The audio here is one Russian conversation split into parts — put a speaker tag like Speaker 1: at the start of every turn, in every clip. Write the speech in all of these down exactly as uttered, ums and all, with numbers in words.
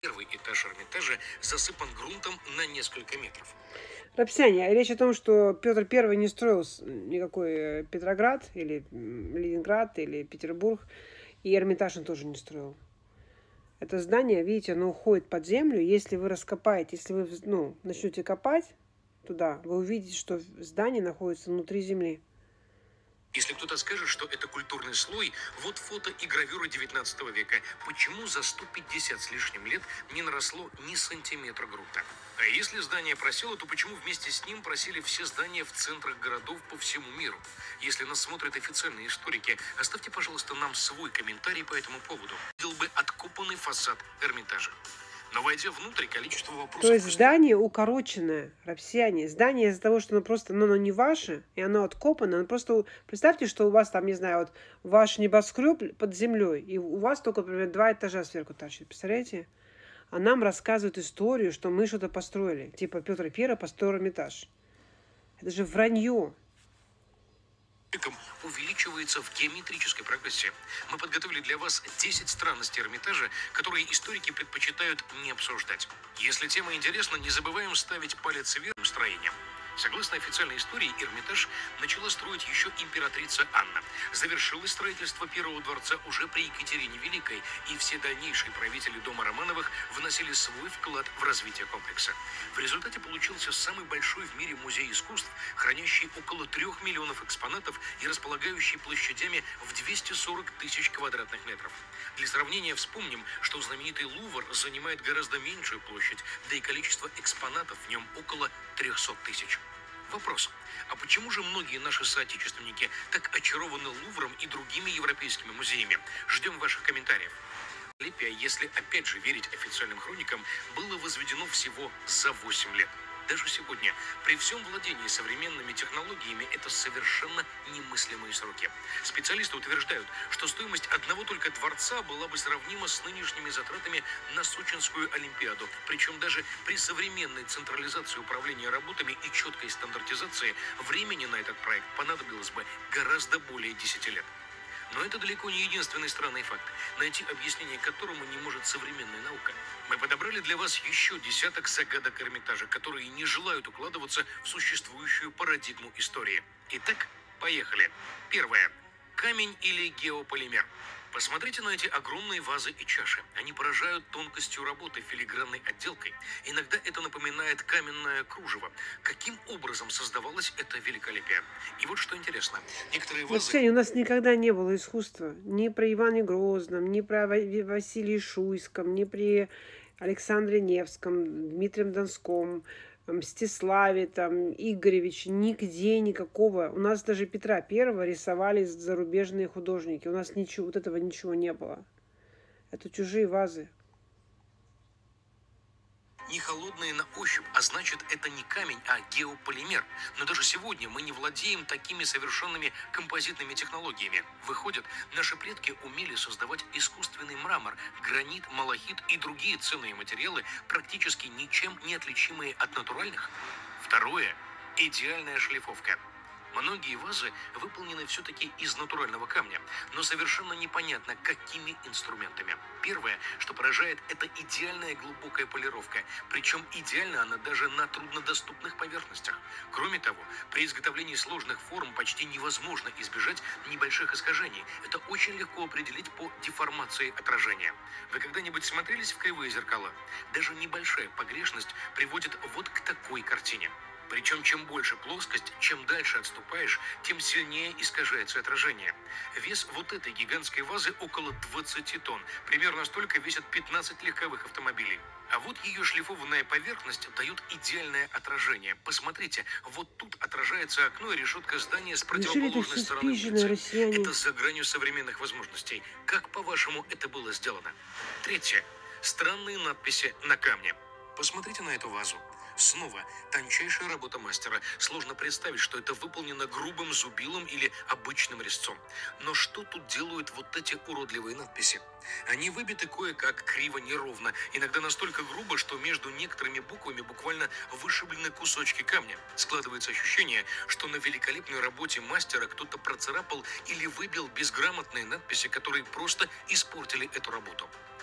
Speaker 1: Первый этаж Эрмитажа засыпан грунтом на несколько метров.
Speaker 2: Рапсяне, речь о том, что Петр Первый не строил с- никакой э, Петроград или м, Ленинград или Петербург, и Эрмитаж он тоже не строил. Это здание, видите, оно уходит под землю. Если вы раскопаете, если вы ну, начнете копать туда, вы увидите, что здание находится внутри земли.
Speaker 1: Если кто-то скажет, что это культурный слой, вот фото и гравюра девятнадцатого века. Почему за сто пятьдесят с лишним лет не наросло ни сантиметра грунта? А если здание просело, то почему вместе с ним просели все здания в центрах городов по всему миру? Если нас смотрят официальные историки, оставьте, пожалуйста, нам свой комментарий по этому поводу. Видел бы откопанный фасад Эрмитажа. Но войдя внутрь, количество вопросов...
Speaker 2: То есть здание укороченное, рапсиане. Здание из-за того, что оно просто, ну, оно не ваше, и оно откопано. Оно просто, представьте, что у вас там, не знаю, вот ваш небоскреб под землей, и у вас только, например, два этажа сверху торчит. Представляете? А нам рассказывают историю, что мы что-то построили. Типа Петр Первый построил Эрмитаж. Это же вранье.
Speaker 1: увеличивается в геометрической прогрессии. Мы подготовили для вас десять странностей Эрмитажа, которые историки предпочитают не обсуждать. Если тема интересна, не забываем ставить палец вверх строением. Согласно официальной истории, Эрмитаж начала строить еще императрица Анна. Завершилось строительство первого дворца уже при Екатерине Великой, и все дальнейшие правители дома Романовых вносили свой вклад в развитие комплекса. В результате получился самый большой в мире музей искусств, хранящий около трех миллионов экспонатов и располагающий площадями в двести сорок тысяч квадратных метров. Для сравнения вспомним, что знаменитый Лувр занимает гораздо меньшую площадь, да и количество экспонатов в нем около трехсот тысяч. Вопрос. А почему же многие наши соотечественники так очарованы Лувром и другими европейскими музеями? Ждем ваших комментариев. Лепия, если опять же верить официальным хроникам, было возведено всего за восемь лет. Даже сегодня, при всем владении современными технологиями, это совершенно немыслимые сроки. Специалисты утверждают, что стоимость одного только дворца была бы сравнима с нынешними затратами на Сочинскую Олимпиаду. Причем даже при современной централизации управления работами и четкой стандартизации времени на этот проект понадобилось бы гораздо более десяти лет. Но это далеко не единственный странный факт, найти объяснение которому не может современная наука. Мы подобрали для вас еще десяток загадок Эрмитажа, которые не желают укладываться в существующую парадигму истории. Итак, поехали. Первое. Камень или геополимер. Посмотрите на эти огромные вазы и чаши. Они поражают тонкостью работы, филигранной отделкой. Иногда это напоминает каменное кружево. Каким образом создавалось это великолепие? И вот что интересно. Некоторые вазы...
Speaker 2: Вообще, у нас никогда не было искусства. Ни при Иване Грозном, ни про Василии Шуйском, ни при Александре Невском, Дмитрием Донском, Мстиславе, там, Игоревиче, нигде никакого. У нас даже Петра Первого рисовали зарубежные художники. У нас ничего, вот этого ничего не было. Это чужие вазы.
Speaker 1: Не холодные на ощупь, а значит, это не камень, а геополимер. Но даже сегодня мы не владеем такими совершенными композитными технологиями. Выходит, наши предки умели создавать искусственный мрамор, гранит, малахит и другие ценные материалы, практически ничем не отличимые от натуральных. Второе. Идеальная шлифовка. Многие вазы выполнены все-таки из натурального камня, но совершенно непонятно, какими инструментами. Первое, что поражает, это идеальная глубокая полировка, причем идеально она даже на труднодоступных поверхностях. Кроме того, при изготовлении сложных форм почти невозможно избежать небольших искажений. Это очень легко определить по деформации отражения. Вы когда-нибудь смотрелись в кривые зеркала? Даже небольшая погрешность приводит вот к такой картине. Причем, чем больше плоскость, чем дальше отступаешь, тем сильнее искажается отражение. Вес вот этой гигантской вазы около двадцати тонн. Примерно столько весят пятнадцать легковых автомобилей. А вот ее шлифованная поверхность дает идеальное отражение. Посмотрите, вот тут отражается окно и решетка здания с противоположной стороны улицы. Это за гранью современных возможностей. Как, по-вашему, это было сделано? Третье. Странные надписи на камне. Посмотрите на эту вазу. Снова тончайшая работа мастера. Сложно представить, что это выполнено грубым зубилом или обычным резцом. Но что тут делают вот эти уродливые надписи? Они выбиты кое-как, криво, неровно. Иногда настолько грубо, что между некоторыми буквами буквально вышиблены кусочки камня. Складывается ощущение, что на великолепной работе мастера кто-то процарапал или выбил безграмотные надписи, которые просто испортили эту работу.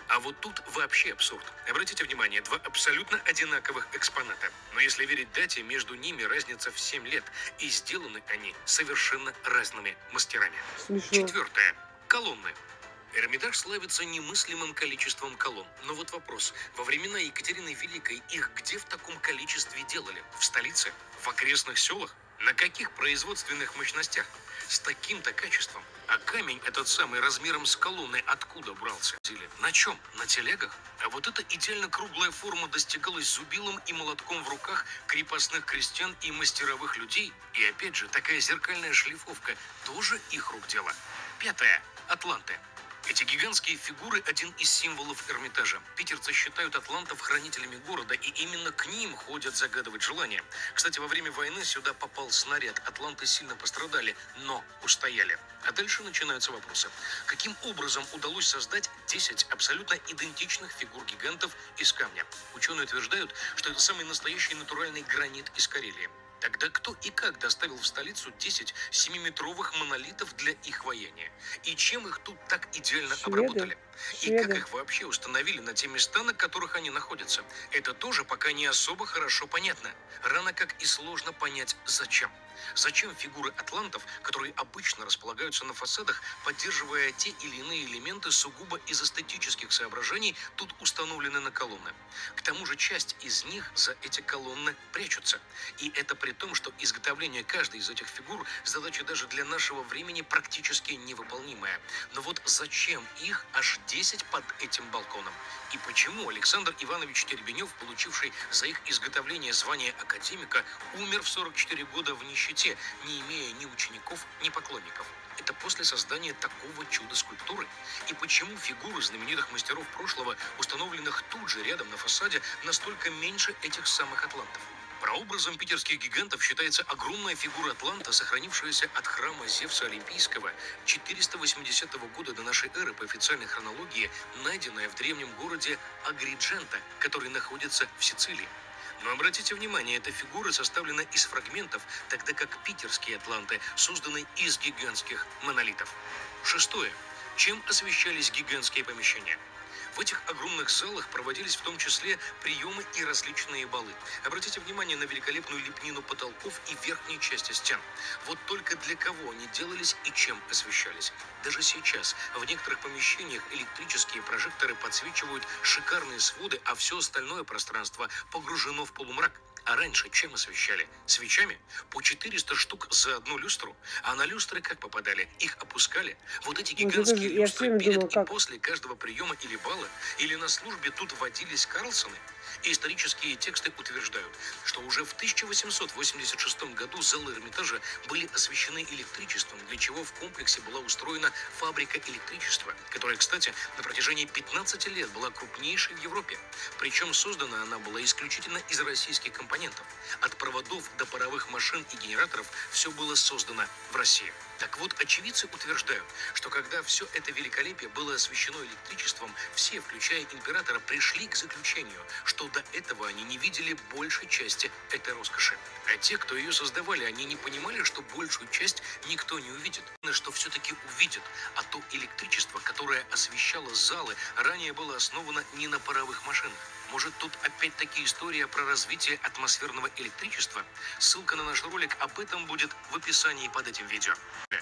Speaker 1: А вот тут вообще абсурд. Обратите внимание, два абсолютно одинаковых экспоната. Но если верить дате, между ними разница в семь лет. И сделаны они совершенно разными мастерами.
Speaker 2: Смешно.
Speaker 1: Четвертое. Колонны. Эрмитаж славится немыслимым количеством колонн. Но вот вопрос. Во времена Екатерины Великой их где в таком количестве делали? В столице? В окрестных селах? На каких производственных мощностях? С таким-то качеством. А камень этот самый размером с колонны откуда брался? На чем? На телегах? А вот эта идеально круглая форма достигалась зубилом и молотком в руках крепостных крестьян и мастеровых людей. И опять же, такая зеркальная шлифовка тоже их рук дело. Пятое. Атланты. Эти гигантские фигуры – один из символов Эрмитажа. Питерцы считают атлантов хранителями города, и именно к ним ходят загадывать желания. Кстати, во время войны сюда попал снаряд. Атланты сильно пострадали, но устояли. А дальше начинаются вопросы. Каким образом удалось создать десять абсолютно идентичных фигур гигантов из камня? Ученые утверждают, что это самый настоящий натуральный гранит из Карелии. Тогда кто и как доставил в столицу десять семиметровых монолитов для их вояния? И чем их тут так идеально
Speaker 2: Шведы.
Speaker 1: обработали? И
Speaker 2: Шведы.
Speaker 1: как их вообще установили на те места, на которых они находятся? Это тоже пока не особо хорошо понятно. Рано как и сложно понять, зачем. Зачем фигуры атлантов, которые обычно располагаются на фасадах, поддерживая те или иные элементы сугубо из эстетических соображений, тут установлены на колонны? К тому же часть из них за эти колонны прячутся. И это при том, что изготовление каждой из этих фигур задача даже для нашего времени практически невыполнимая. Но вот зачем их аж десять под этим балконом? И почему Александр Иванович Теребенев, получивший за их изготовление звание академика, умер в сорок четыре года в нищете, не имея ни учеников, ни поклонников? Это после создания такого чуда скульптуры? И почему фигуры знаменитых мастеров прошлого, установленных тут же рядом на фасаде, настолько меньше этих самых атлантов? Прообразом питерских гигантов считается огромная фигура атланта, сохранившаяся от храма Зевса Олимпийского четыреста восьмидесятого года до нашей эры по официальной хронологии, найденная в древнем городе Агридженто, который находится в Сицилии. Но обратите внимание, эта фигура составлена из фрагментов, тогда как питерские атланты созданы из гигантских монолитов. Шестое. Чем освещались гигантские помещения? В этих огромных залах проводились в том числе приемы и различные балы. Обратите внимание на великолепную лепнину потолков и верхней части стен. Вот только для кого они делались и чем освещались? Даже сейчас в некоторых помещениях электрические прожекторы подсвечивают шикарные своды, а все остальное пространство погружено в полумрак. А раньше чем освещали? Свечами? По четыреста штук за одну люстру? А на люстры как попадали? Их опускали? Вот эти
Speaker 2: Вот это
Speaker 1: гигантские
Speaker 2: же- я
Speaker 1: люстры
Speaker 2: всё время
Speaker 1: перед
Speaker 2: думала,
Speaker 1: и
Speaker 2: как?
Speaker 1: после каждого приема или бала, или на службе тут водились Карлсоны? И исторические тексты утверждают, что уже в тысяча восемьсот восемьдесят шестом году залы Эрмитажа были освещены электричеством, для чего в комплексе была устроена фабрика электричества, которая, кстати, на протяжении пятнадцати лет была крупнейшей в Европе. Причем создана она была исключительно из российских компонентов. От проводов до паровых машин и генераторов все было создано в России. Так вот, очевидцы утверждают, что когда все это великолепие было освещено электричеством, все, включая императора, пришли к заключению, что до этого они не видели большей части этой роскоши. А те, кто ее создавали, они не понимали, что большую часть никто не увидит, что все-таки увидят. А то электричество, которое освещало залы, ранее было основано не на паровых машинах. Может, тут опять-таки история про развитие атмосферного электричества? Ссылка на наш ролик об этом будет в описании под этим видео.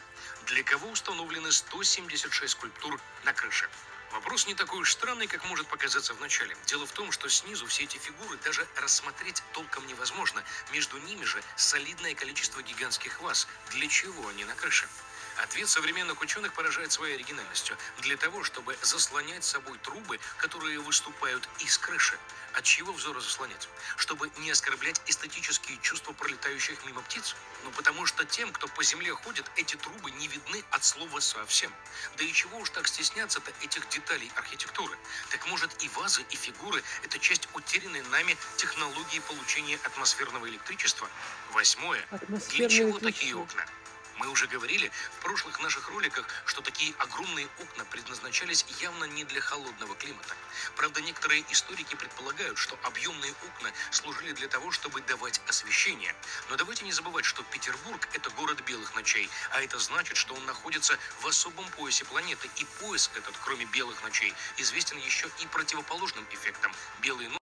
Speaker 1: Для кого установлены сто семьдесят шесть скульптур на крыше? Вопрос не такой уж странный, как может показаться вначале. Дело в том, что снизу все эти фигуры даже рассмотреть толком невозможно. Между ними же солидное количество гигантских ваз. Для чего они на крыше? Ответ современных ученых поражает своей оригинальностью. Для того, чтобы заслонять собой трубы, которые выступают из крыши. От чего взоры заслонять? Чтобы не оскорблять эстетические чувства пролетающих мимо птиц? Ну потому что тем, кто по земле ходит, эти трубы не видны от слова совсем. Да и чего уж так стесняться-то этих деталей архитектуры? Так может и вазы, и фигуры – это часть утерянной нами технологии получения атмосферного электричества? Восьмое. Для
Speaker 2: Атмосферное
Speaker 1: чего
Speaker 2: электричество.
Speaker 1: такие окна? Мы уже говорили в прошлых наших роликах, что такие огромные окна предназначались явно не для холодного климата. Правда, некоторые историки предполагают, что объемные окна служили для того, чтобы давать освещение. Но давайте не забывать, что Петербург – это город белых ночей, а это значит, что он находится в особом поясе планеты. И пояс этот, кроме белых ночей, известен еще и противоположным эффектом. Белые